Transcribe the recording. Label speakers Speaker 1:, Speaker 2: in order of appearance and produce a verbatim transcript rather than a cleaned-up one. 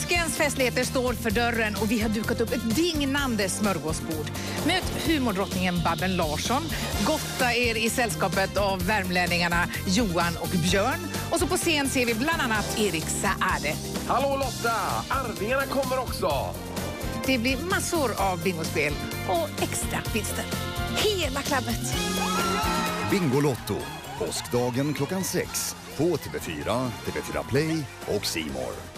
Speaker 1: Påskens festligheter står för dörren och vi har dukat upp ett dignande smörgåsbord. Möt humordrottningen Babben Larsson. Gotta er i sällskapet av värmlänningarna Johan och Björn. Och så på scen ser vi bland annat Erik Saade.
Speaker 2: Hallå Lotta! Arvingarna kommer också!
Speaker 1: Det blir massor av bingospel och extra vinster. Hela klabbet!
Speaker 3: Bingolotto. Påskdagen klockan sex på T V fyra, T V fyra Play och C More.